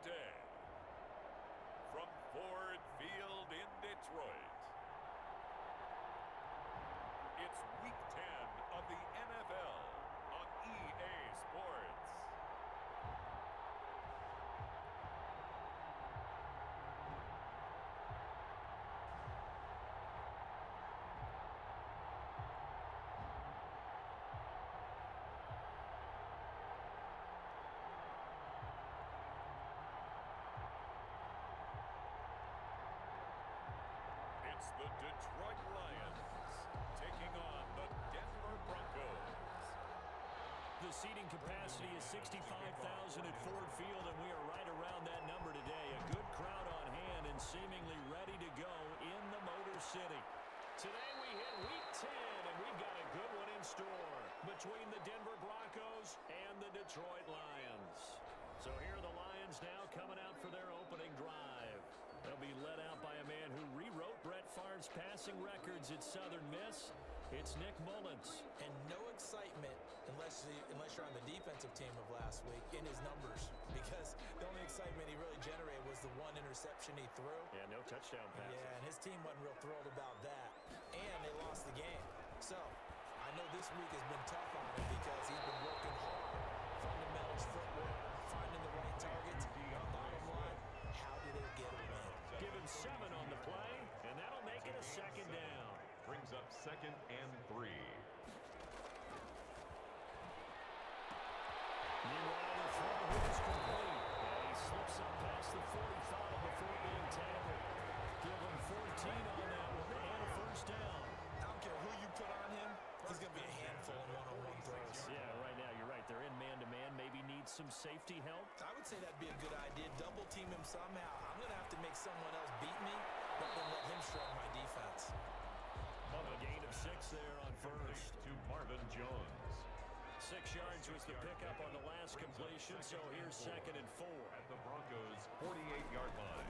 day. From Ford Field in Detroit, it's Week 10 of the NFL on EA Sports. It's the Detroit Lions taking on the Denver Broncos. The seating capacity is 65,000 at Ford Field, and we are right around that number today. A good crowd on hand and seemingly ready to go in the Motor City. Today we hit Week 10, and we've got a good one in store between the Denver Broncos and the Detroit Lions. So here are the Lions now coming out for their opening drive. They'll be led out by a man who rewrote Brett Favre's passing records at Southern Miss. It's Nick Mullins. And no excitement unless you're on the defensive team of last week in his numbers, because the only excitement he really generated was the one interception he threw. Yeah, no touchdown passes. Yeah, and his team wasn't real thrilled about that. And they lost the game. So I know this week has been tough on him because he's been working hard. Fundamentals, footwork, finding the right targets. Bottom line, how did they get a win? Give him 7 on the play, and that'll make it a second down. Brings up 2nd and 3. Meanwhile, the throw is complete. And he slips up past the 45 before being tackled. Give him 14 on that one and a first down. I don't care who you put on him, he's going to be a handful in one-on-one throws. Yeah, right now you're right. They're in man-to-man. Maybe needs some safety help. I would say that'd be a good idea. Double team him somehow. I'm going to have to make someone else beat me, but then let him shred my defense. A gain of 6 there on first. To Marvin Jones. 6 yards was the pickup on the last completion, so here's 2nd and 4. At the Broncos' 48-yard line.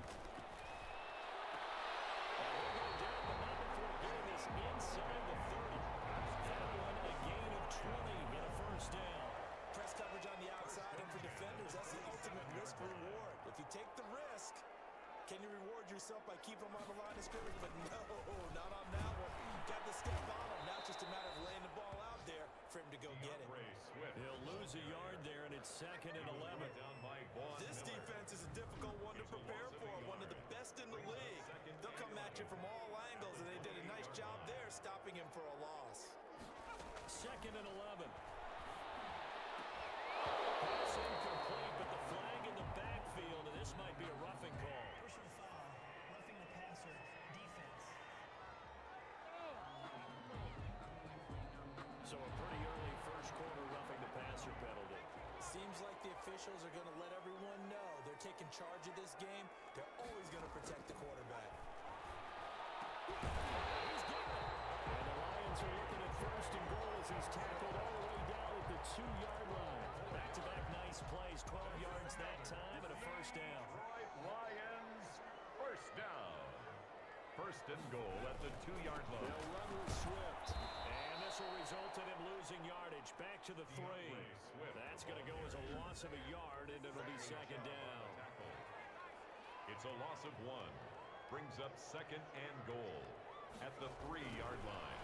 Inside the 30. That one a gain of 20 and a first down. Press coverage on the outside, and for defenders, that's the ultimate risk reward. If you take the risk, can you reward yourself by keeping them on the line of scrimmage? But no, not on that one. Got the step on him. Now it's just a matter of laying the ball out there for him to go get it. He'll lose a yard there, and it's 2nd and 11. This defense is a difficult one to prepare for, one of the best in the league. They'll come at you from all angles, and they did a nice job there stopping him for a loss. 2nd and 11. Pass incomplete, but the flag in the backfield, and this might be a roughing call. Personal foul, roughing the passer, defense. So a pretty early first quarter roughing the passer penalty. Seems like the officials are going to let everyone know they're taking charge of this game. They're always going to protect the quarterback. He's got it. And the Lions are looking at 1st and goal as he's tackled all the way down at the 2-yard line. Back-to-back nice plays, 12 yards that time, and a first down. Detroit Lions, first down. 1st and goal at the 2-yard line. They'll run with Swift. And this will result in him losing yardage. Back to the 3. That's going to go as a loss of a yard, and it'll be 2nd down. It's a loss of 1. Brings up 2nd and goal at the 3-yard line.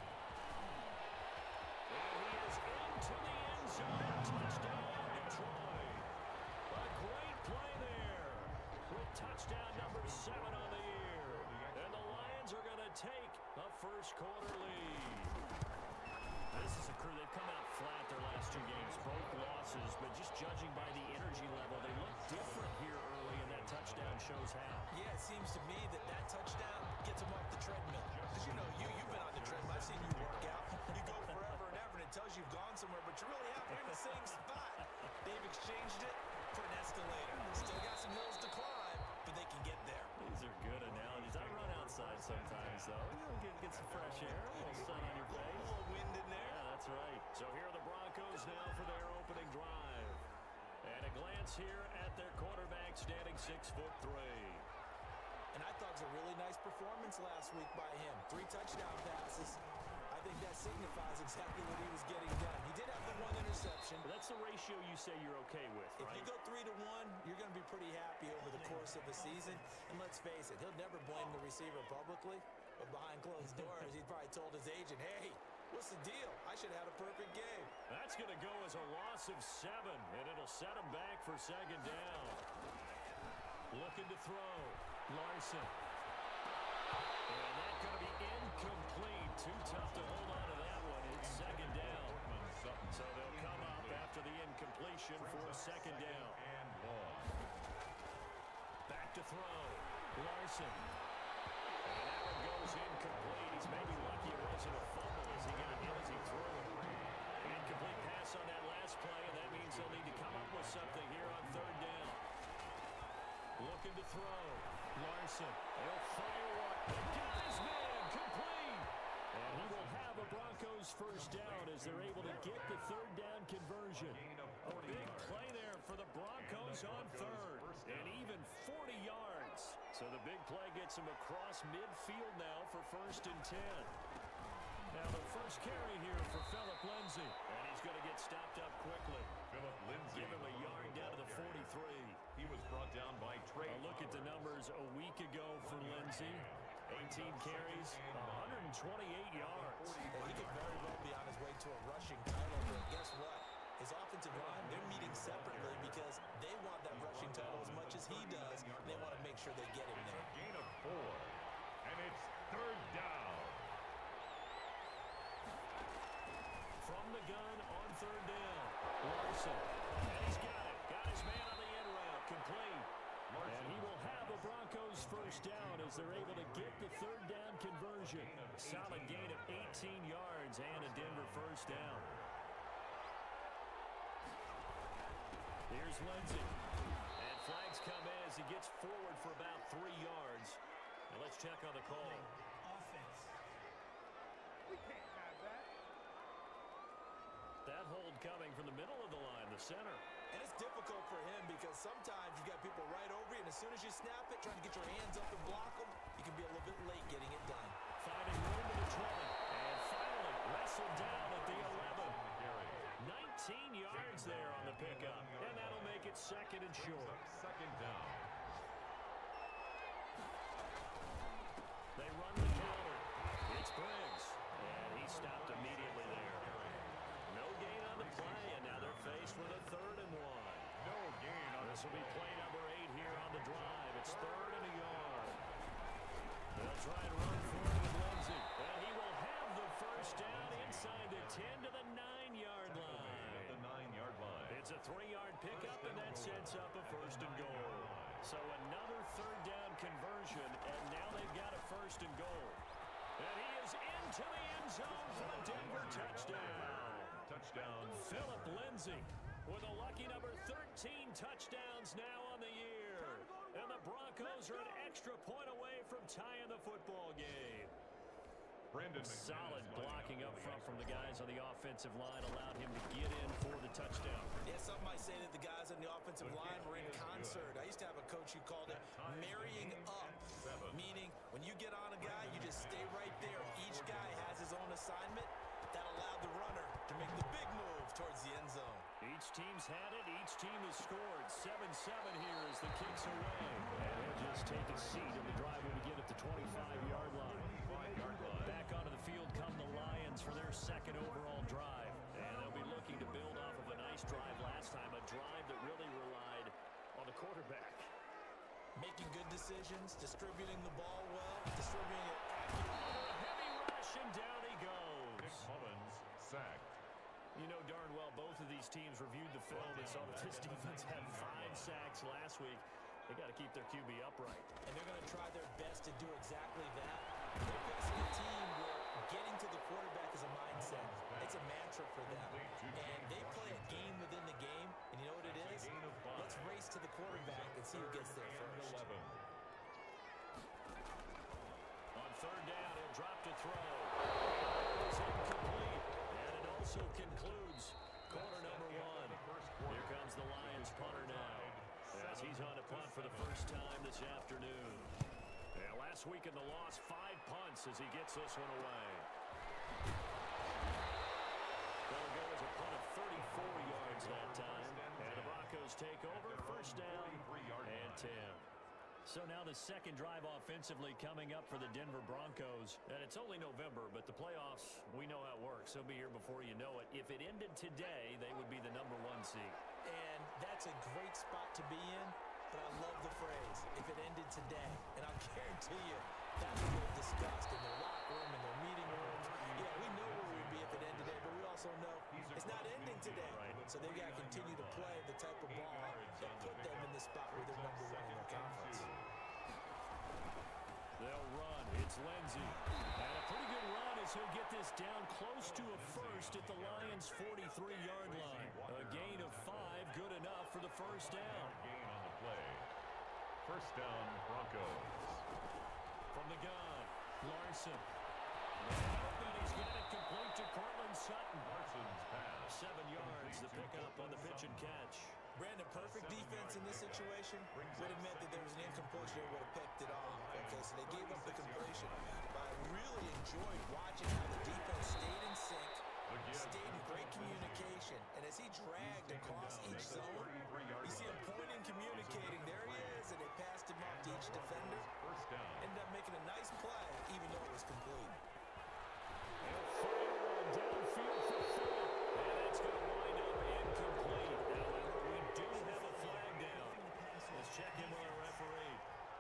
And he is into the end zone. Touchdown, Detroit. A great play there with touchdown number 7 on the year. And the Lions are going to take a first quarter lead. This is a crew. They've come out flat their last 2 games, both losses, but just judging by the energy level, they look different here early, and that touchdown shows how. Yeah, it seems to me that touchdown gets them off the treadmill. Because, you know, you've been on the treadmill. I've seen you work out. You go forever and ever, and it tells you you've gone somewhere, but you really haven't. You're in the same spot. They've exchanged it for an escalator. Still got some hills to climb, but they can get there. These are good analogies. I run outside sometimes, though. Get some fresh air, a little sun on your face. A little wind in there. Yeah, that's right. So here are the Broncos now for their opening drive. And a glance here at their quarterback, standing 6'3". And I thought it was a really nice performance last week by him. 3 touchdown passes. I think that signifies exactly what he was getting done. He did have the 1 interception. interception. That's the ratio you say you're okay with, If right? you go 3-1, you're going to be pretty happy over the course of the season. And let's face it, he'll never blame the receiver publicly, but behind closed doors, he probably told his agent, hey, what's the deal? I should have had a perfect game. That's going to go as a loss of 7, and it'll set him back for second down. Looking to throw. Larson. And that's going to be incomplete. Too tough to hold on to that one. It's second down. So they'll come up after the incompletion for second down. Back to throw. Larson. And that one goes incomplete. He's maybe lucky it wasn't a fumble as he got hit as he threw it. An incomplete pass on that last play, and that means they'll need to come up with something here on third down. Looking to throw. Larson. He'll fire one. Got his man. Complete. And he will have a Broncos first down as they're able to get the third down conversion. A big play there for the Broncos on third. And even 40 yards. So the big play gets him across midfield now for first and 10. Now the first carry here for Philip Lindsay. And he's going to get stopped up quickly. Philip Lindsay. Give him a yard down to the 43. He was brought down by Trey. A look at the numbers a week ago for Lindsay. 18 carries, 128 yards. And he could very well be on his way to a rushing title, but guess what? His offensive line, they're meeting separately because they want that rushing title as much as he does. They want to make sure they get him there. Gain of 4. And it's third down. From the gun on third down. Larson. And he's got it. Got his man on the end route. Complete. And he will have a Broncos first down as they're able to get the third down conversion. Solid gain of 18 yards and a Denver first down. Here's Lindsay. And flags come in as he gets forward for about 3 yards. Now let's check on the call. Offense. That hold coming from the middle of the line, the center. And it's difficult for him because sometimes you've got people right over you, and as soon as you snap it, trying to get your hands up and block them, you can be a little bit late getting it done. Finding room to the 20. And finally wrestled down at the 11. 19 yards there on the pickup. And that'll make it second and short. Second down. They run the counter. It's Briggs. And he stopped immediately there. No gain on the play, and now they're faced with a 3rd and 1. No gain on This will be play number 8 here on the drive. It's 3rd and a yard. They'll try and run forward with Lindsay. And he will have the first down inside the 10 to the 9-yard line. the 9-yard line. It's a 3-yard pickup, and that sets up a first and goal. So another third down conversion, and now they've got a first and goal. And he is into the end zone for the Denver touchdown. Touchdown. Philip Lindsay with a lucky number 13 touchdowns now on the year. And the Broncos are an extra point away from tying the football game. Brandon Solid blocking up front from the guys on the offensive line allowed him to get in for the touchdown. Yeah, some might say that the guys on the offensive line were in concert. I used to have a coach who called it marrying up, meaning when you get on a guy, you just stay right there. Each guy has his own assignment. That allowed the runner to make the big move towards the end zone. Each team's had it. Each team has scored. 7-7 here as the kick's away. And he'll just take a seat in the drive when we get at the 25-yard line. Back onto the field come the Lions for their second overall drive. And they'll be looking to build off of a nice drive last time, a drive that really relied on the quarterback. Making good decisions, distributing the ball well, distributing it accurately. Heavy rush, and down he goes. Nick Mullins sacked. You know darn well both of these teams reviewed the film and saw that this defense had 5 sacks last week. They got to keep their QB upright. And they're going to try their best to do exactly that. They're facing a team where getting to the quarterback is a mindset. It's a mantra for them. And they play a game within the game. And you know what it is? Let's race to the quarterback and see who gets there first. On third down, he'll drop to throw. It's incomplete. And it also concludes quarter number 1. Here comes the Lions punter now, as he's on to punt for the first time this afternoon. Yeah, last week in the loss, 5 punts as he gets this one away. That'll go as a punt of 34 yards that time. And the Broncos take over, first down and 10. So now the second drive offensively coming up for the Denver Broncos. And it's only November, but the playoffs, we know how it works. They'll be here before you know it. If it ended today, they would be the #1 seed. And that's a great spot to be in, but I love the phrase, if it ended today. And I'll guarantee you, that's what they've discussed in their locker room, in their meeting rooms. Yeah, we know where we'd be if it ended today, but we also know it's not ending today. So they've got to continue to play the type of ball that put them in the spot where they're #1 in their conference. They'll run. It's Lindsey. And a pretty good run as he'll get this down close to a first at the Lions' 43-yard line. A gain of 5, good enough for the first down. Gain on the play. First down, Broncos. From the gun, Larson. And he's got it complete to Cortland Sutton. Larson's pass. 7 yards, the pickup on the pitch and catch. Brandon, perfect defense in this situation would have meant that there was an incompletion that would have picked it off. Okay, so they gave up the completion. But I really enjoyed watching how the defense stayed in sync, stayed in great communication. And as he dragged across each zone, you see him pointing, communicating. There he is, and they passed him off to each defender. Ended up making a nice play, even though it was complete. Downfield for Phillip. And it's going to wind up incomplete. However, we do have a flag down. Let's check in with our referee.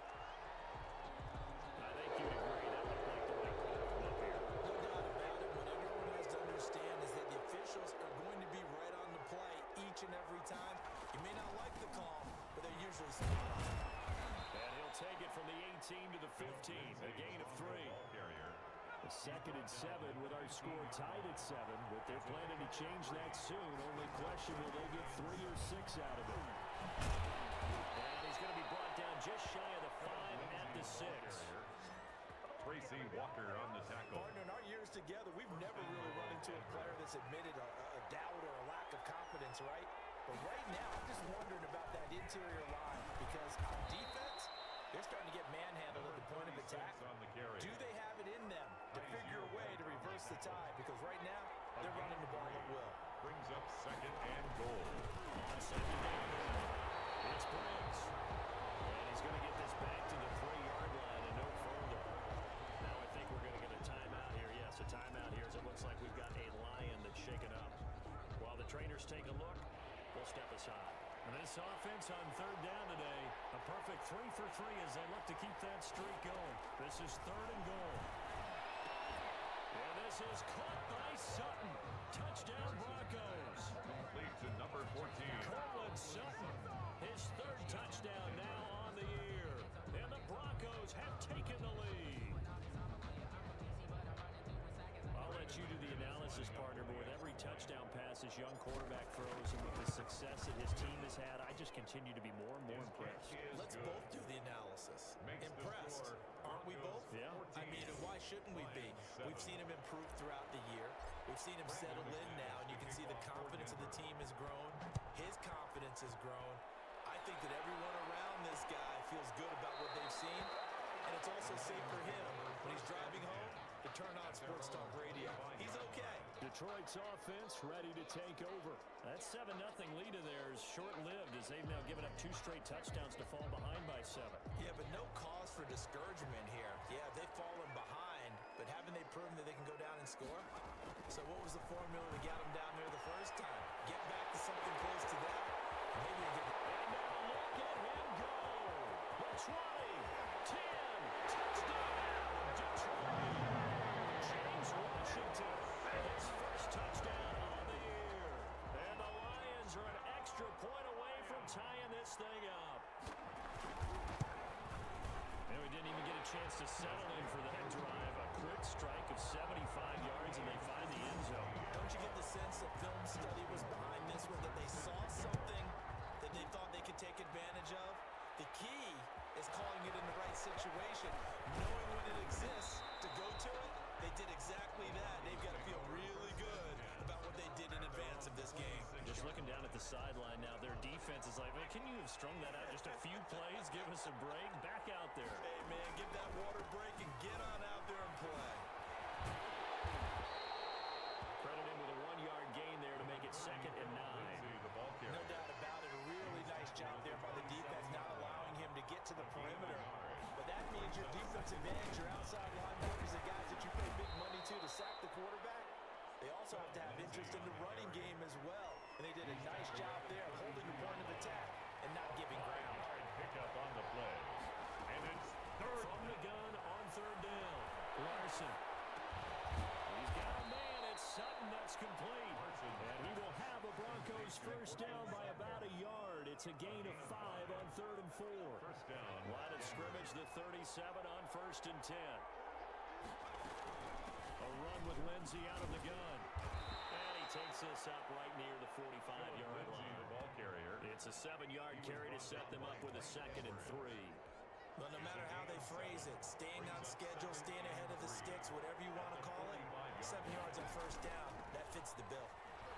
I think you'd agree that looked like the right call from up here. No doubt about it. What everyone has to understand is that the officials are going to be right on the play each and every time. You may not like the call, but they're usually spot on. And he'll take it from the 18 to the 15. A gain of 3. A 2nd and 7 with our score tied at 7, but they're planning to change that soon. Only question, will they get 3 or 6 out of it? And he's going to be brought down just shy of the 5 at the 6. Tracy Walker on the tackle. Partner, in our years together, we've never really run into a player that's admitted a doubt or a lack of confidence, right? But right now, I'm just wondering about that interior line because on defense, they're starting to get manhandled at the point of attack. Do they have it in them to figure a way to reverse the tide? Because right now, they're running the ball at will. Brings up 2nd and goal. On 2nd down, it's Briggs. And he's going to get this back to the 3-yard line and no further. Now I think we're going to get a timeout here. Yes, a timeout here as it looks like we've got a Lion that's shaken up. While the trainers take a look, we'll step aside. And this offense on 3rd down today, a perfect 3 for 3 as they look to keep that streak going. This is 3rd and goal. And this is caught by Sutton. Touchdown Broncos. Complete to number 14. Cortland Sutton, his 3rd touchdown now on the year. And the Broncos have taken the lead. I'll let you do the analysis, partner, but with every touchdown pass this young quarterback throws and with the success that his team has had, I just continue to be more and more impressed. Let's both do the analysis. Impressed, aren't we both? Yeah. I mean, and why shouldn't we be? We've seen him improve throughout the year. We've seen him settle in now, and you can see the confidence of the team has grown. His confidence has grown. I think that everyone around this guy feels good about what they've seen, and it's also safe for him when he's driving home to turn on Sports Talk Radio. He's okay. Detroit's offense ready to take over. That 7-0 lead of theirs short-lived as they've now given up 2 straight touchdowns to fall behind by 7. Yeah, but no cause for discouragement here. Yeah, they've fallen behind, but haven't they proven that they can go down and score? So what was the formula that got them down there the first time? Get back to something close to that. Maybe they get... And now look at him go. The 20, 10, touchdown, Detroit. James Washington, his first touchdown on the year. And the Lions are an extra point away from tying this thing up. And we didn't even get a chance to settle in for that drive. A quick strike of 75 yards, and they find the end zone. Don't you get the sense that film study was behind this one, that they saw something that they thought they could take advantage of? The key is calling it in the right situation, knowing when it exists to go to it. They did exactly that. They've got to feel really good about what they did in advance of this game. Just looking down at the sideline now, their defense is like, man, can you have strung that out just a few plays? Give us a break. Back out there. Hey, man, give that water break and get on out there and play. Credited with a 1-yard gain there to make it 2nd your defensive ends, your outside linebackers, the guys that you pay big money to sack the quarterback, they also have to have interest in the running game as well. And they did a nice job there of holding the point of attack and not giving ground. Pick up on the play. And it's third. From the gun on third down. Larson. He's got a man. It's Sutton that's complete. And he will have a Broncos first down by about a yard. It's a gain of 5 on 3rd and 4. First down. Line of scrimmage, the 37 on 1st and 10. A run with Lindsey out of the gun. And he takes this up right near the 45-yard line. The ball carrier. It's a 7-yard carry to set them up with a 2nd and 3. Well, no matter how they phrase it, staying on schedule, staying ahead of the sticks, whatever you want to call it, 7 yards on first down, that fits the bill.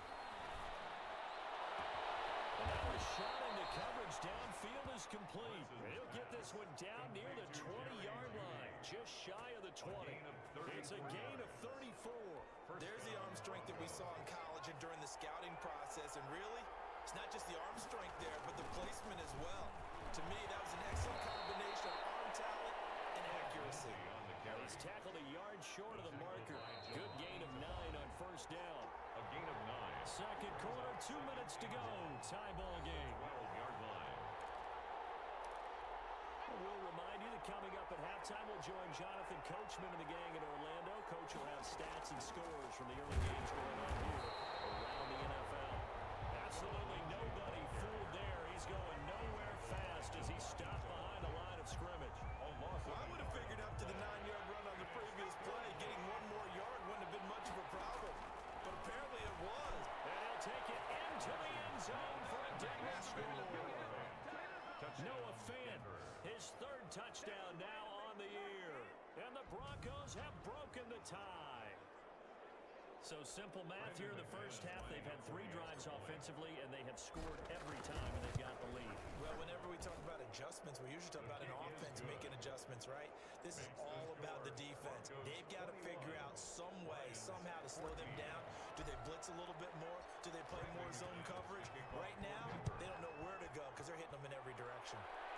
And now a shot into coverage downfield is complete. He'll get this one down near the 20-yard line, just shy of the 20. It's a gain of 34. There's the arm strength that we saw in college and during the scouting process. And really, it's not just the arm strength there, but the placement as well. To me, that was an excellent combination of arm talent and accuracy. He's tackled a yard short of the marker. Good gain of 9 on first down. A gain of 9. Second quarter, 2 minutes to go. Tie ball game. 12-yard line. We'll remind you that coming up at halftime, we'll join Jonathan Coachman and the gang in Orlando. Coach will have stats and scores from the early games going on here around the NFL. Absolutely nobody fooled there. He's going nowhere fast as he stopped behind the line of scrimmage. Well, I would have figured up to the 9-yard run on the previous play. Getting 1 more yard wouldn't have been much of a problem. But apparently it was. And he'll take it into the end zone for a dead score. Noah Fant, his 3rd touchdown now on the year. And the Broncos have broken the tie. So simple math here in the first half. They've had 3 drives offensively, and they have scored every time, and they've got the lead. Well, whenever we talk about adjustments, we usually talk about an offense making adjustments, right? This is all about the defense. They've got to figure out some way, somehow to slow them down. Do they blitz a little bit more? Do they play more zone coverage? Right now, they don't know where to go because they're hitting them in every direction.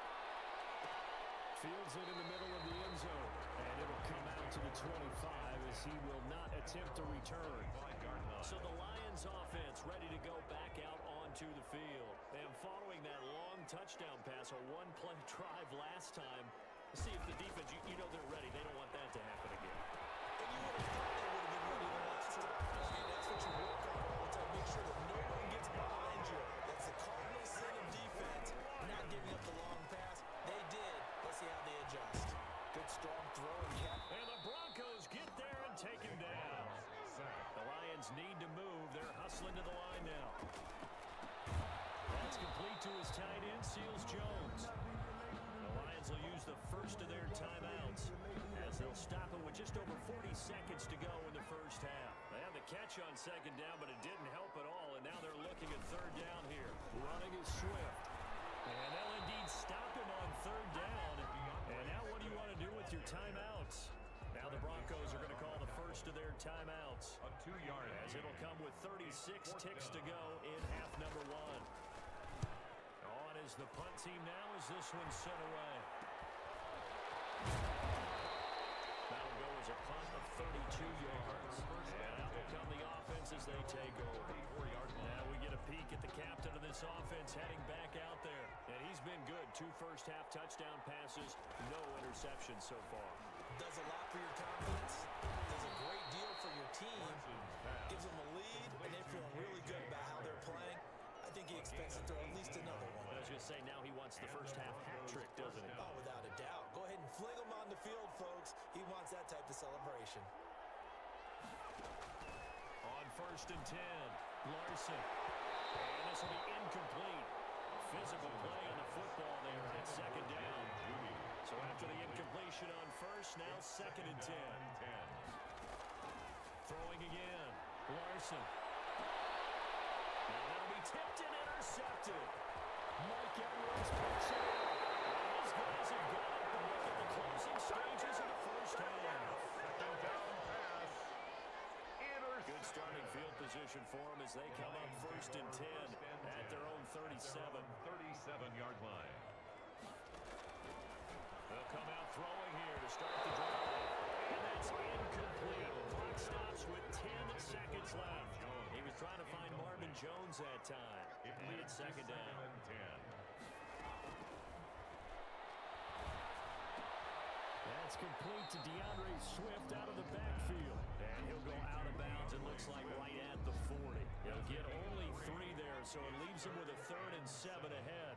Fields it in the middle of the end zone, and it'll come out to the 25 as he will not attempt to return. So the Lions offense ready to go back out onto the field. And following that long touchdown pass, a 1-play drive last time, see if the defense, you know they're ready. They don't want that to happen again. And you would have thought they would have been ready the last time. I mean, that's what you work on all the time. Make sure that no one gets behind you. That's the cardinal sin of defense, not giving up the long pass. They did. Let's see how they adjust. Good strong throw and cap. And the Broncos get there and take him down. The Lions need to move. They're hustling to the line now. That's complete to his tight end, Seals Jones. The Lions will use the first of their timeouts as they'll stop it with just over 40 seconds to go in the first half. They had the catch on second down, but it didn't help at all, and now they're looking at third down here. Running is Swift. And they'll indeed stop him on third down. And now what do you want to do with your timeouts? Now the Broncos are going to call the first of their timeouts. A 2-yard. As it'll come with 36 ticks to go in half number 1. On is the punt team now as this one's sent away. That'll go as a punt of 32 yards. And out will come the offense as they take over. Now we get a peek at the captain of this offense heading back out there. And he's been good. 2 first-half touchdown passes, no interceptions so far. Does a lot for your confidence. Does a great deal for your team. Gives them a lead, and they're feeling really good about how they're playing. I think he expects to throw at least another one. I was going to say, now he wants the first-half hat trick, doesn't he? Oh, without a doubt. Go ahead and fling him on the field, folks. He wants that type of celebration. On 1st and 10, Larson. And this will be incomplete. Physical play on the football there at second down. So after the incompletion on first, now 2nd and 10. Throwing again, Larson. Now that'll be tipped and intercepted. Mike Edwards picks it up. These guys have got it to look at the closing stages of the first half. Good starting field position for them as they come up 1st and 10 at their own 37. 37-yard line. The They'll come out throwing here to start the drive. And that's incomplete. Clock stops with 10 seconds left. He was trying to find Marvin Jones that time. And it's second down. That's complete to DeAndre Swift out of the backfield. And he'll go out of bounds, it looks like right at the 40. He'll get only 3 there, so it leaves him with a 3rd and 7 ahead.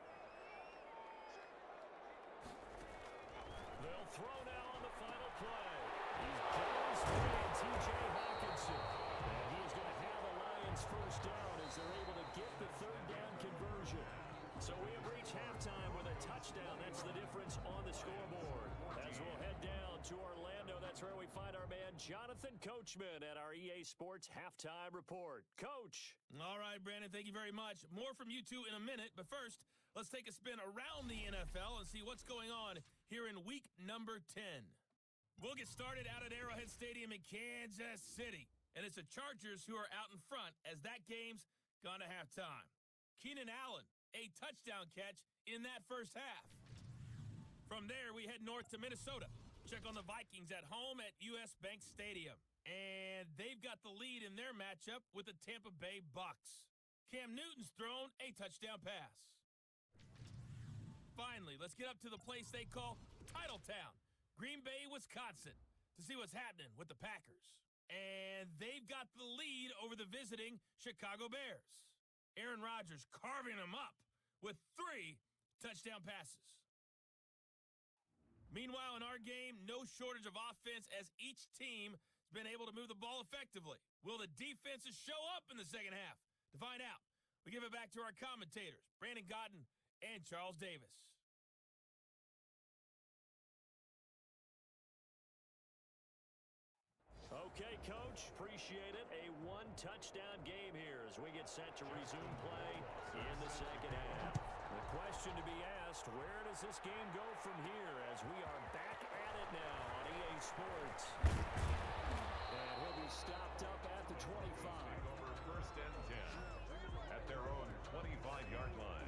They'll throw now on the final play. He's Jones and T.J. Hawkinson. And he is going to have a Lions first down as they're able to get the 3rd down conversion. So we have reached halftime with a touchdown. That's the difference on the scoreboard. As we'll head down to Orlando, that's where we find our man Jonathan Coachman at our EA Sports Halftime Report. Coach. All right, Brandon, thank you very much. More from you two in a minute, but first, let's take a spin around the NFL and see what's going on here in week number 10. We'll get started out at Arrowhead Stadium in Kansas City, and it's the Chargers who are out in front as that game's gone to halftime. Keenan Allen, a touchdown catch in that first half. From there, we head north to Minnesota. Check on the Vikings at home at U.S. Bank Stadium. And they've got the lead in their matchup with the Tampa Bay Bucks. Cam Newton's thrown a touchdown pass. Finally, let's get up to the place they call Titletown, Green Bay, Wisconsin, to see what's happening with the Packers. And they've got the lead over the visiting Chicago Bears. Aaron Rodgers carving them up with 3 touchdown passes. Meanwhile, in our game, no shortage of offense as each team has been able to move the ball effectively. Will the defenses show up in the second half? To find out, we give it back to our commentators, Brandon Godden and Charles Davis. Okay, Coach, appreciate it. A 1-touchdown game here as we get set to resume play in the second half. The question to be asked, where does this game go from here as we are back at it now on EA Sports? And he'll be stopped up at the 25. Over 1st and 10 at their own 25-yard line.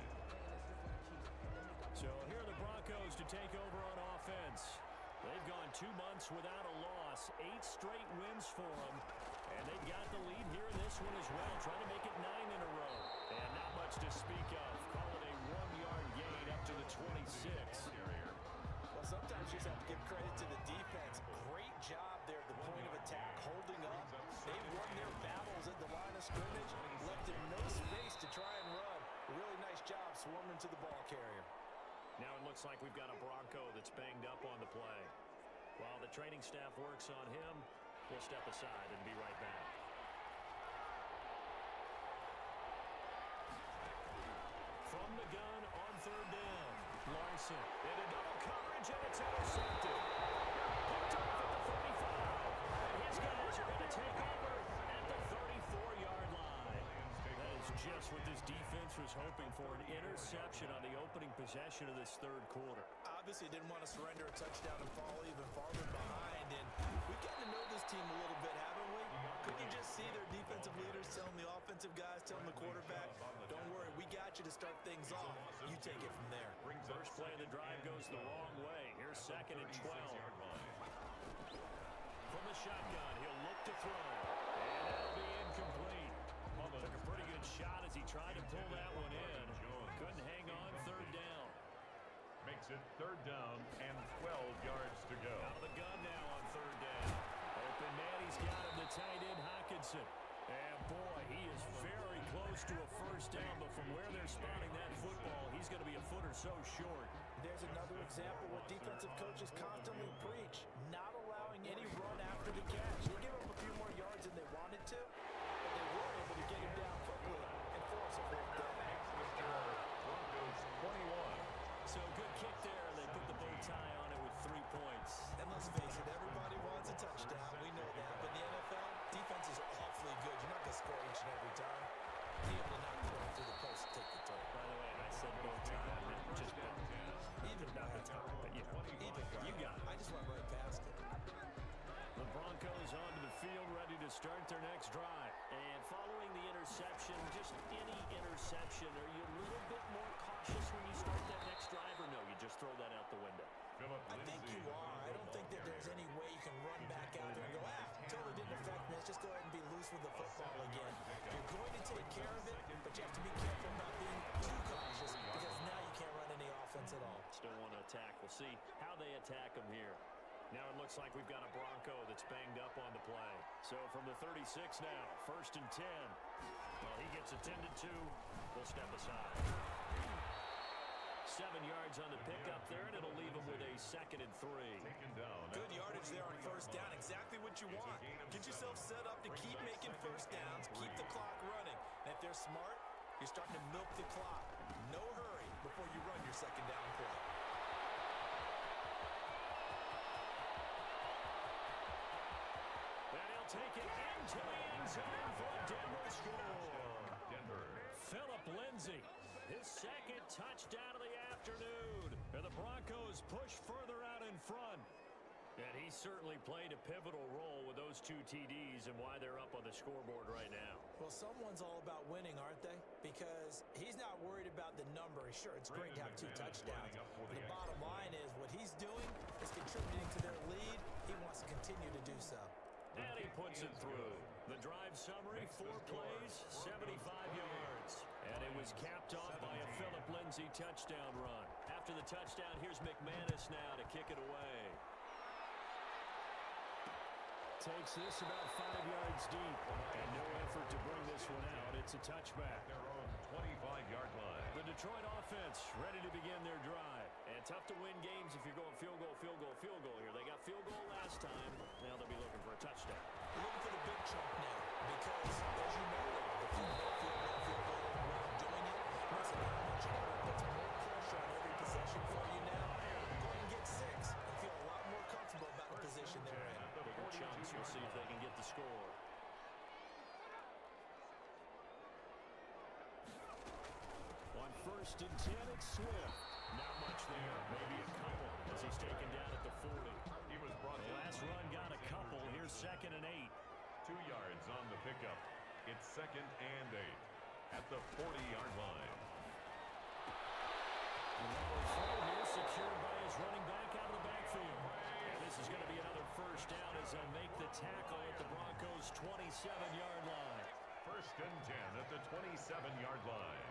So here are the Broncos to take over on offense. They've gone 2 months without a loss, 8 straight wins for them. And they've got the lead here in this one as well, trying to make it 9 in a row. And not much to speak of. Call it a 1-yard gain up to the 26. Well, sometimes you just have to give credit to the defense. Great job there at the point of attack, holding up. They won their battles at the line of scrimmage, left them no space to try and run. Really nice job swarming to the ball carrier. Now it looks like we've got a Bronco that's banged up on the play. While the training staff works on him, we'll step aside and be right back. From the gun on 3rd down, Larson into double coverage, and it's intercepted. Picked off at the 35. And his guys are going to take over at the 34-yard line. That is just what this defense was hoping for, an interception on the opening possession of this 3rd quarter. Obviously didn't want to surrender a touchdown and fall even farther behind. And we've gotten to know this team a little bit, haven't we? Couldn't you just see their defensive leaders telling the offensive guys, telling the quarterback, don't worry, we got you to start things off. You take it from there. First play of the drive goes the wrong way. Here's 2nd and 12. From the shotgun, he'll look to throw. And that'll be incomplete. Took a pretty good shot as he tried to pull that one in. Couldn't hang on 3rd down. Makes it 3rd down and 12 yards to go. Out of the gun now on 3rd down. Open man, he's got him, the tight end, Hawkinson. And boy, he is very close to a first down, but from where they're spotting that football, he's going to be a foot or so short. There's another example what defensive coaches constantly preach, not allowing any run after the catch. They give up a few more yards than they wanted to, but they were able to get him down quickly and force a 4th down. Broncos 21. So good kick there, and they put the bow tie on it with 3 points. And let's face it, everybody wants a touchdown. We know that. But in the NFL, defense is awfully good. You're not going to score each and every time. Be able to knock the ball through the post and take the toe. By the way, I said bow tie, I meant just bow. Even Not the tie, but you got it. I just went right past it. The Broncos onto the field, ready to start their next drive. And following the interception, just any interception, are you a little bit more cautious when you start that next drive, or no, you just throw that out the window? I think you are. I don't think that there's any way you can run back out there and go, totally didn't affect me. Let's just go ahead and be loose with the football again. You're going to take care of it, but you have to be careful not being too cautious because now you can't run any offense at all. Still want to attack. We'll see how they attack him here. Now it looks like we've got a Bronco that's banged up on the play. So from the 36 now, 1st and 10. Well, he gets attended to. We'll step aside. 7 yards on the pickup there, and it'll leave him with a 2nd and 3. Good yardage there on 1st down. Exactly what you want. Get yourself set up to keep making 1st downs, keep the clock running. And if they're smart, you're starting to milk the clock. No hurry before you run your 2nd down play. And he'll take it into the end zone for a Denver score. Phillip Lindsay, his 2nd touchdown of the afternoon. And the Broncos push further out in front. And he certainly played a pivotal role with those 2 TDs and why they're up on the scoreboard right now. Well, someone's all about winning, aren't they? Because he's not worried about the number. Sure, it's great to have 2 touchdowns. But the bottom line is what he's doing is contributing to their lead. He wants to continue to do so. And he puts it through. The drive summary, 4 plays, 75 yards. And it was capped off by a Phillip Lindsay touchdown run. After the touchdown, here's McManus now to kick it away. Takes this about 5 yards deep. And no effort to bring this one out. It's a touchback. Their own 25-yard line. The Detroit offense ready to begin their drive. And tough to win games if you're going field goal, field goal, field goal here. They got field goal last time. Now they'll be looking for a touchdown. Looking for the big chunk now because, as you know, if you go field goal while doing it, makes it that much harder. Puts more pressure on every possession for you now. Go ahead and get 6 and feel a lot more comfortable about the position they're in. Bigger chunks. We'll see if they can get the score. On 1st and 10, it's Swift. Not much there. Maybe a couple as he's taken down at the 40. He was brought The last run got a couple. Here's 2nd and 8. 2 yards on the pickup. It's 2nd and 8 at the 40-yard line. Here secured by his running back out of the backfield. And this is going to be another 1st down as they make the tackle at the Broncos' 27-yard line. 1st and 10 at the 27-yard line.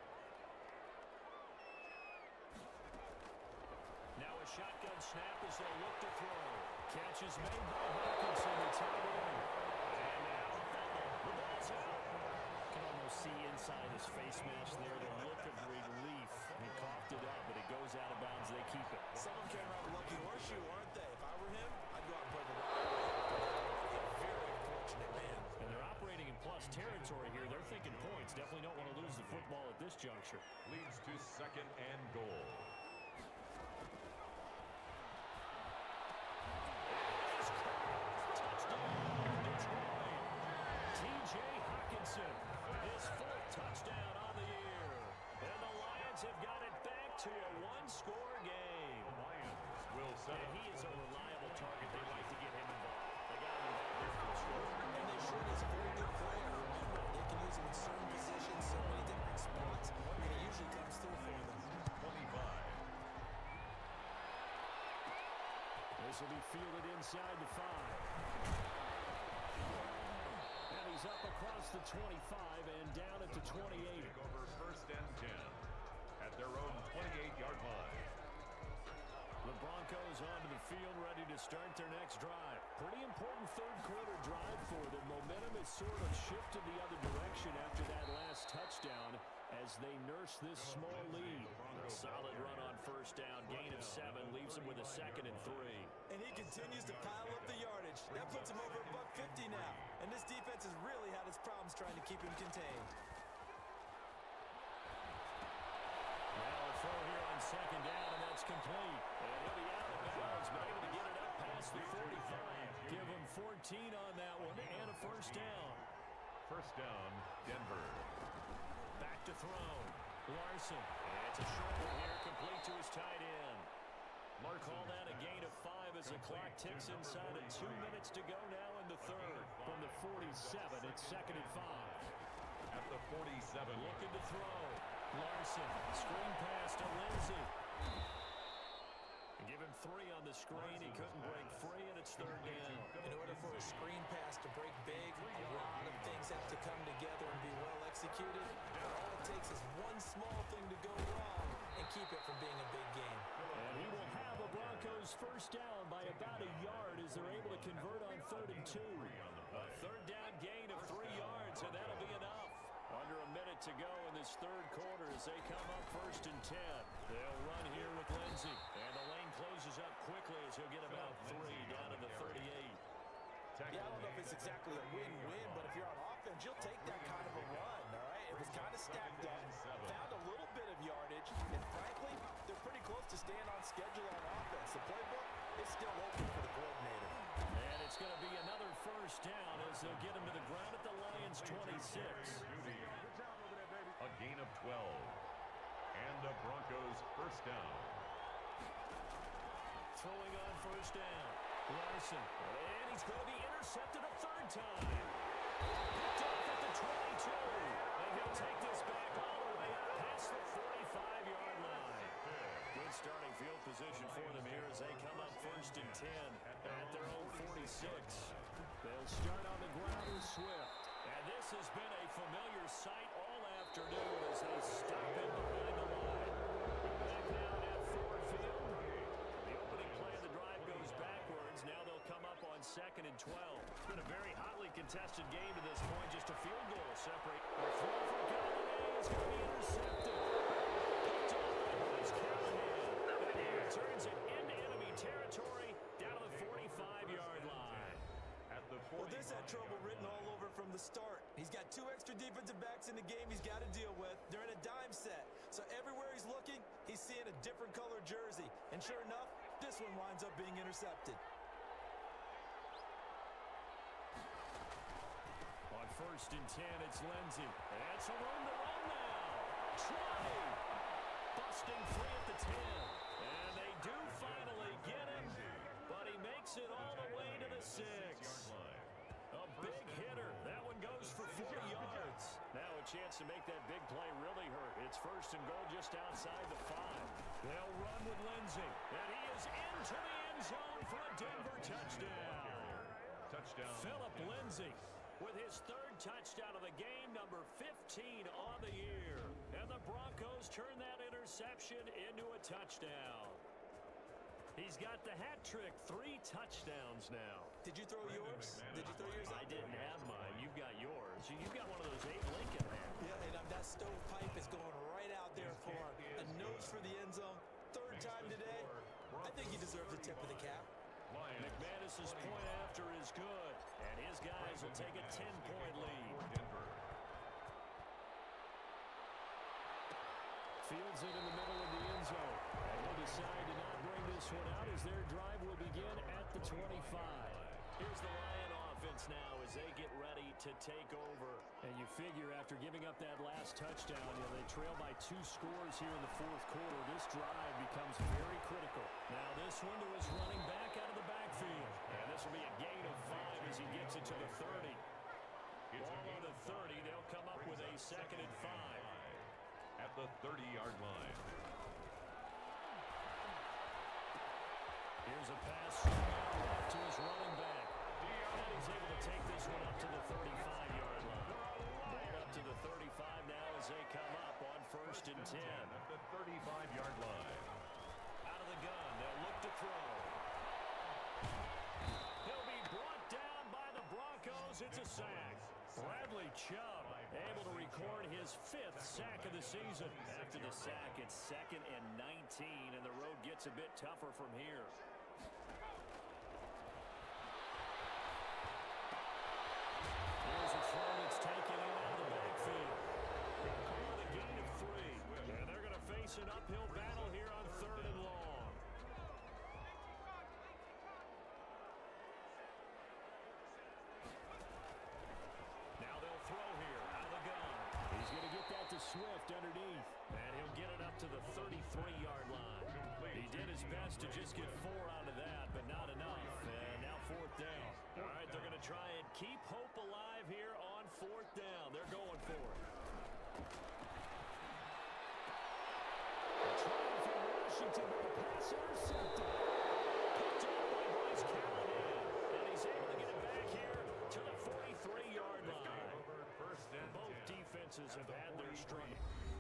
Now a shotgun snap as they look to throw. Catch is made by Hawkinson. It's out in. And now the ball's out. You can almost see inside his face mask there the look of relief. He coughed it up, but it goes out of bounds. They keep it. Someone came around a lucky horseshoe, aren't they? If I were him, I'd go out and play the right way after that. A very unfortunate man. And they're operating in plus territory here. They're thinking points. Definitely don't want to lose the football at this juncture. Leads to 2nd and goal. His 4th touchdown on the year. And the Lions have got it back to a 1-score game. The Lions will set And up. he is a reliable target. They like to get him involved. They got him involved here for the score. And they should. He's a very good player. Remember, they can use him in certain positions, so many different spots, and he usually comes through for them. 25. This will be fielded inside the 5. And he's up across the 25 and down at the 28. Take over 1st and 10 at their own 28-yard line. The Broncos onto the field ready to start their next drive. Pretty important 3rd quarter drive for them. Momentum has sort of shifted the other direction after that last touchdown as they nurse this small lead. A solid run on 1st down. Gain of 7 leaves them with a 2nd and 3. And he continues to pile up the yardage. That puts him over $150 now. And this defense has really had its problems trying to keep him contained. Now a throw here on 2nd down, and that's complete. And he'll be out of bounds, but able to get it up past the 45. Give him 14 on that one, and a 1st down. 1st down, Denver. Back to throw. Larson. And it's a short one here, complete to his tight end. Call that a gain of 5 as the clock ticks inside of 2 minutes to go now in the 3rd. From the 47, it's 2nd and 5. At the 47. Looking to throw. Larson, screen pass to Lindsay. Give him 3 on the screen. He couldn't break free, and it's 3rd down. In order for a screen pass to break big, a lot of things have to come together and be well executed. But all it takes is one small thing to go wrong and keep it from being a big game. And he will have a Broncos first down by about a yard as they're able to convert on 3rd and 2. A 3rd down gain of 3 yards, and that'll be enough. Under a minute to go in this 3rd quarter as they come up 1st and 10. They'll run here with Lindsey. And the lane closes up quickly as he'll get about 3 down to the 38. Yeah, I don't know if it's exactly a win-win, but if you're on offense, you'll take that kind of a run, all right? It was kind of stacked up, found a little bit of yardage, and frankly, they're pretty close to staying on schedule on offense. The playbook is still open for the coordinator. And it's going to be another first down as they'll get him to the ground at the Lions' 26. A gain of 12. And the Broncos first down. Throwing on first down. Larson. And he's going to be intercepted a 3rd time. Picked off at the 22. And he'll take this back all the way up past the 45-yard line. Good starting field position for them here as they come up 1st and 10 at their own 46. They'll start on the ground with Swift. And this has been a familiar sight all afternoon as they stop him behind the line. Back down at Ford Field. The opening play of the drive goes backwards. Now they'll come up on 2nd and 12. It's been a very hotly contested game to this point. Just a field goal separate. The throw from Galladay is going to be intercepted. Picked off by Bryce Callahan. And he returns it into enemy territory down to the 45-yard line. Well, this had trouble written all over from the start. He's got 2 extra defensive backs in the game he's got to deal with. They're in a dime set. So everywhere he's looking, he's seeing a different color jersey. And sure enough, this one winds up being intercepted. On 1st and 10, it's Lindsey. And some room to run now. Try. Busting free at the 10. And they do finally get him, but he makes it all the way to the 6. A big hitter. That one goes for 4 yards. Now a chance to make that big play really hurt. It's 1st and goal just outside the 5. They'll run with Lindsey. And he is into the end zone for a Denver touchdown. Philip Lindsey with his 3rd touchdown of the game, number 15 on the year. And the Broncos turn that interception into a touchdown. He's got the hat trick, 3 touchdowns now. Did you throw yours? Did you throw yours I out? didn't have mine. You've got yours. You've got one of those Abe Lincoln there. Yeah, and that stovepipe is going right out there for a nose for the end zone. 3rd time today. I think he deserves a tip of the cap. McManus's point after is good, and his guys will take a 10-point lead. Fields it in the middle of the end zone. And he'll decide to not bring this one out as their drive will begin at the 25. Here's the Lion offense now as they get ready to take over. And you figure after giving up that last touchdown, they trail by 2 scores here in the 4th quarter. This drive becomes very critical. Now this one to his running back out of the backfield. And this will be a gain of 5 as he gets it to the 30. Ball on the 30. They'll come up with a 2nd and 5. At the 30-yard line. Here's a pass left to his running back. And he's able to take this one up to the 35-yard line. Ball up to the 35 now as they come up on 1st and 10. At the 35-yard line. Out of the gun, they'll look to throw. He'll be brought down by the Broncos. It's a sack. Bradley Chubb able to record his 5th sack of the season. After the sack, it's 2nd and 19, and the road gets a bit tougher from here. Here's a throw that's taken in out of the backfield. On a gain of 3, and they're going to face an uphill battle here on 3rd and long. Now they'll throw here out of the gun. He's going to get that to Swift underneath, and he'll get it up to the 33-yard line. He did his best to just get 4 out of that, but not enough. And now 4th down. All right, they're going to try and keep hope alive here on 4th down. They're going for it. Trying from Washington, but the pass intercepted. is Callahan. And he's able to get it back here to the 43-yard line. Both defenses have had their struggle.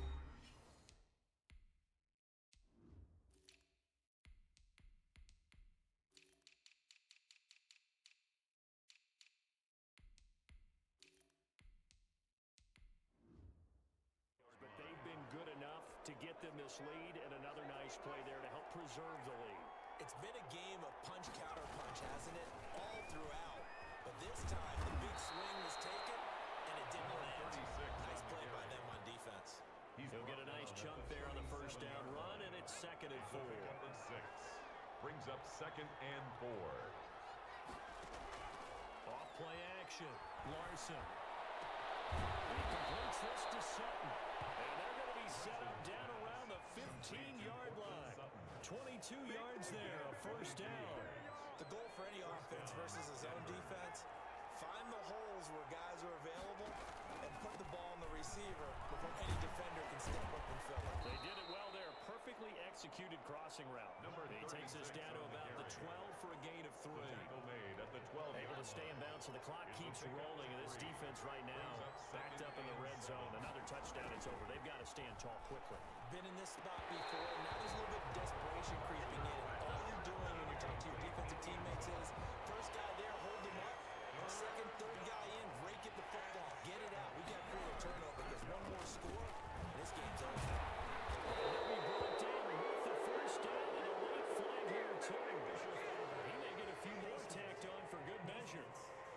But they've been good enough to get them this lead, and another nice play there to help preserve the lead. It's been a game of punch, counter punch, hasn't it? All throughout. But this time, the big swing was taken, and it didn't land. Nice play by them on defense. He'll get a nice chunk there on the first down run, and it's 2nd and 4. Brings up 2nd and 4. Off play action. Larson. He completes this to Sutton. And they're going to be set up down around the 15-yard line. 22 yards there, a first down. The goal for any offense versus his own defense, find the holes where guys are available and put the ball in the receiver before any defender can step up and fill it. They did it well there. Perfectly executed crossing route. He takes us down to about the 12 for a gain of 3. Able to stay in bounds, so the clock keeps rolling. And this defense right now backed up in the red zone. Another touchdown, it's over. They've got to stand tall quickly. Been in this spot before, and now there's a little bit of desperation creeping in. All you're doing when you're talking to your defensive teammates is, first guy there, hold him up. Second, third guy in, break at the football. Get it out. We got to create a turnover because one more score, and this game's over. They'll be brought down with the first down and a late flag here, too. He may get a few more tacked on for good measure.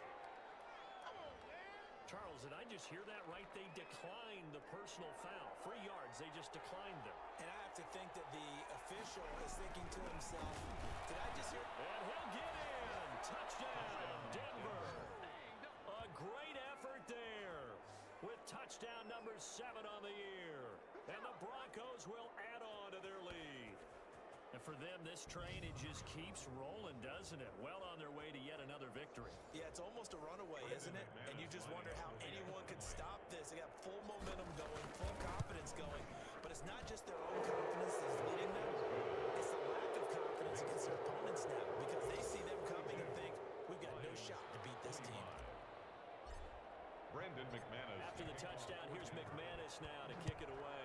Charles, did I just hear that right? They declined the personal foul. 3 yards, they just declined them. And I have to think that the official is thinking to himself, did I just hear? And he'll get in. Touchdown, Denver. A great effort there with touchdown number 7 on the year. And the Broncos will add on to their lead. And for them, this train, it just keeps rolling, doesn't it? Well on their way to yet another victory. Yeah, it's almost a runaway, isn't it? And you just wonder how anyone could stop this. They got full momentum going, full confidence going. But it's not just their own confidence that's leading them. It's the lack of confidence against their opponents now because they see them coming and think, we've got no shot to beat this team. Brandon McManus. After the touchdown, here's McManus now to kick it away.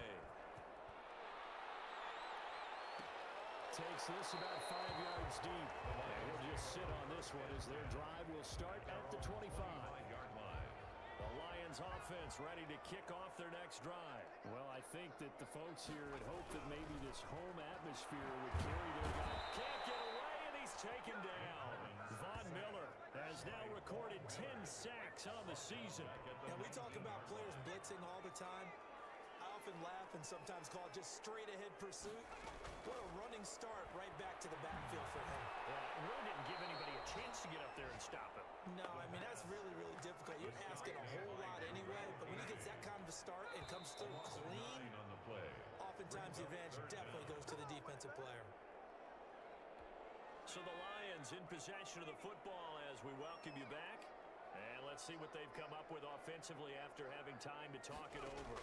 Takes this about 5 yards deep. And he'll just sit on this one as their drive will start at the 25-yard line. The Lions offense ready to kick off their next drive. Well, I think that the folks here had hoped that maybe this home atmosphere would carry their guy. Can't get away, and he's taken down. Von Miller has now recorded 10 sacks on the season. Now, we talk about players blitzing all the time. I often laugh and sometimes call it just straight-ahead pursuit. What a running start right back to the backfield for him. Yeah, really didn't give anybody a chance to get up there and stop him. No, I mean, that's really, really difficult. You're asking a whole lot anyway, but when he gets that kind of a start and comes through clean, oftentimes the advantage definitely goes to the defensive player. So the Lions in possession of the football as we welcome you back. And let's see what they've come up with offensively after having time to talk it over.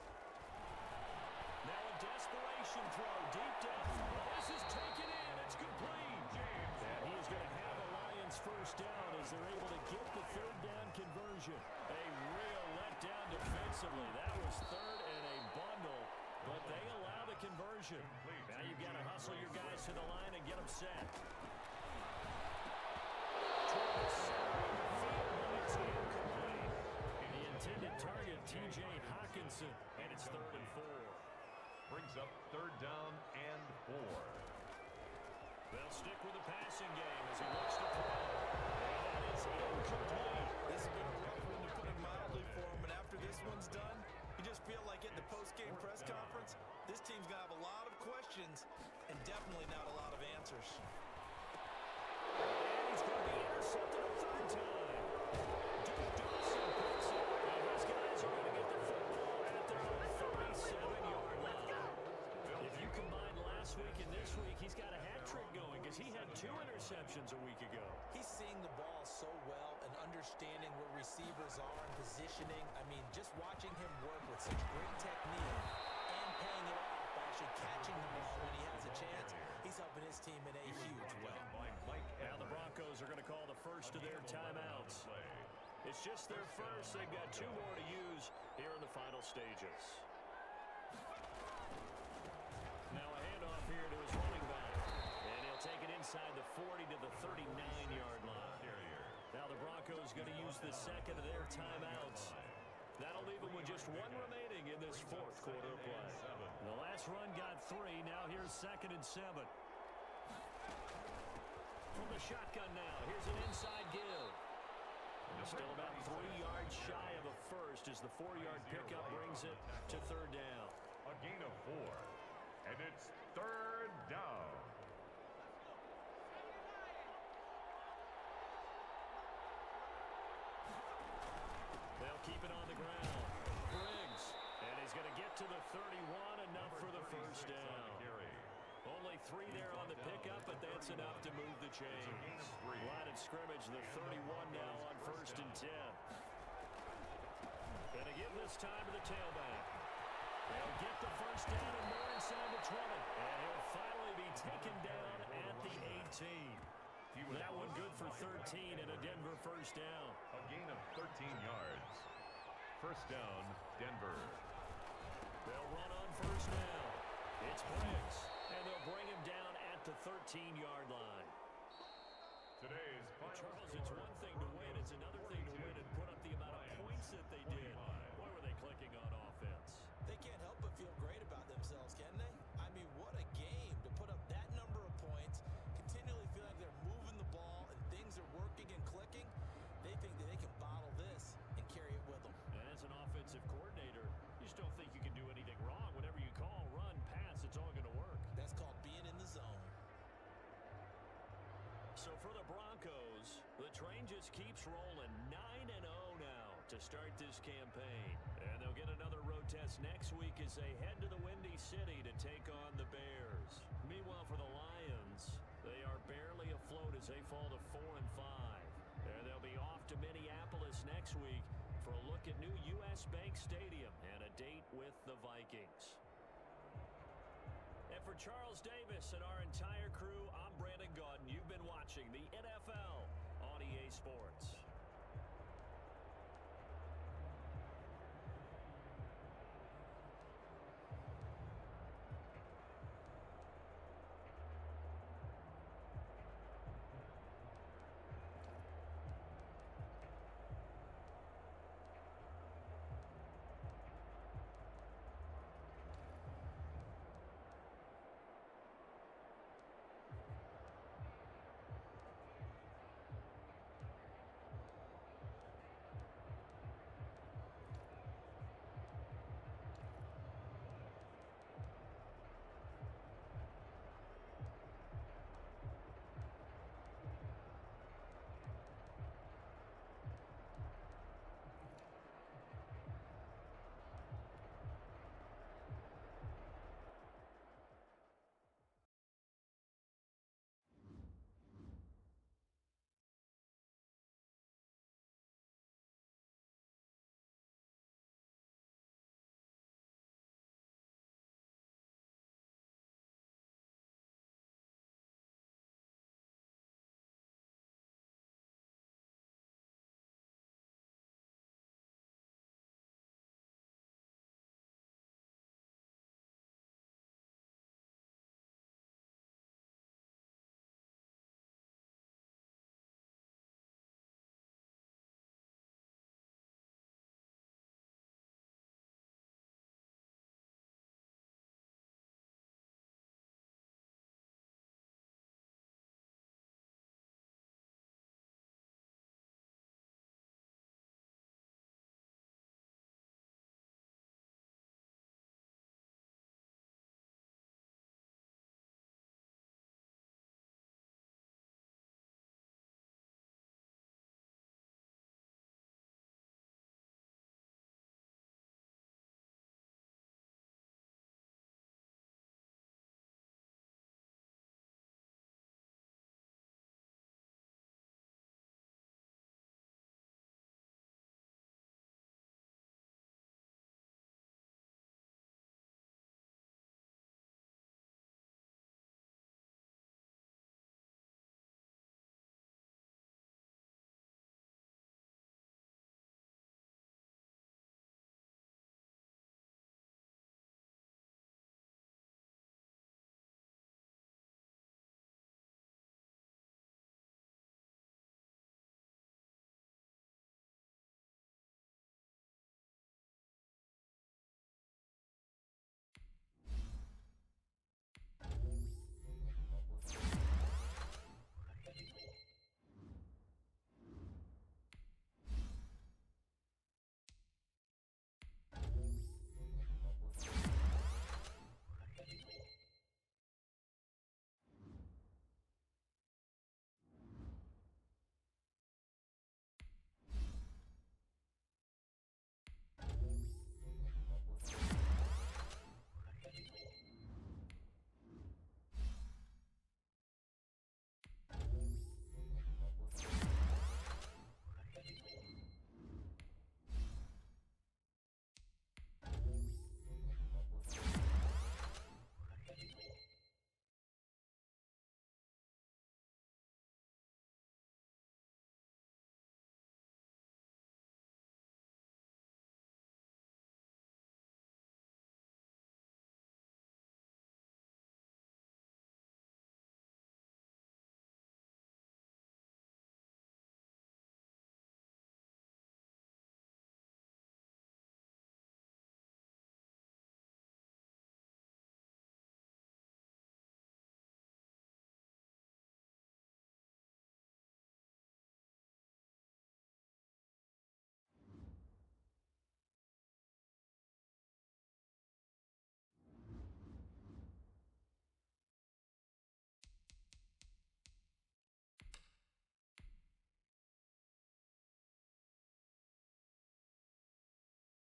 Now a desperation throw deep down. This is taken in. It's complete. And he is going to have a Lions first down as they're able to get the third down conversion. A real letdown defensively. That was third and a bundle, but they allow the conversion. Now you've got to hustle your guys to the line and get them set. The intended target, T.J. Hawkinson, and it's 3rd and 4. Brings up 3rd down and 4. They'll stick with the passing game as he looks to throw. And that is incomplete. This has been a rough one, to put it mildly, for him. And after this one's done, you just feel like at the post-game press conference, this team's going to have a lot of questions and definitely not a lot of answers. And he's going to be intercepted a 3rd time. Duke Dawson picks it. And these guys are going to get the football at their own 37-yard line. If you combine last week and this week, he's got a hat trick going because he had 2 interceptions a week ago. He's seeing the ball so well and understanding where receivers are and positioning. I mean, just watching him work with such great technique and paying it off by actually catching the ball when he has a chance. He's helping his team in a huge way. Now the Broncos are going to call the first of their timeouts. It's just their first. They've got 2 more to use here in the final stages. Now a handoff here to his running back. And he'll take it inside the 40 to the 39-yard line. Now the Broncos going to use the second of their timeouts. That'll leave them with just 1 remaining in this 4th quarter of play. The last run got 3. Now here's 2nd and 7. From the shotgun now, here's an inside give. Still about 3 yards shy of a first as the 4-yard pickup brings it to 3rd down. A gain of 4. And it's 3rd down. They'll keep it on the ground. Briggs. And he's going to get to the 31, enough for the first down. Only 3 there on the pickup, but that's enough to move the chains. Line of scrimmage, the 31 now on 1st and 10. Going to give this time to the tailback. They'll get the first down and more inside the 20. And he'll finally be taken down at the 18. That one good for 13 and a Denver first down. A gain of 13 yards. First down, Denver. They'll run on first down. It's Briggs. And they'll bring him down at the 13-yard line. Today's final Charles, score, it's one thing to win. It's another thing to win and put up the amount of points that they did. Boy, were they clicking on offense. They can't help but feel great about themselves, can they? I mean, what a game to put up that number of points, continually feel like they're moving the ball and things are working and clicking. They think that they can bottle this and carry it with them. And as an offensive coordinator, you just don't think you can do anything wrong. Whatever you call, run, pass, it's all going to work. That's called being in the zone. So for the Broncos, the train just keeps rolling. 9-0 now to start this campaign. And they'll get another road test next week as they head to the Windy City to take on the Bears. Meanwhile, for the Lions, they are barely afloat as they fall to 4-5. And they'll be off to Minneapolis next week for a look at new U.S. Bank Stadium and a date with the Vikings. And for Charles Davis and our entire crew, I'm Brandon Gaudin. You've been watching the NFL on EA Sports.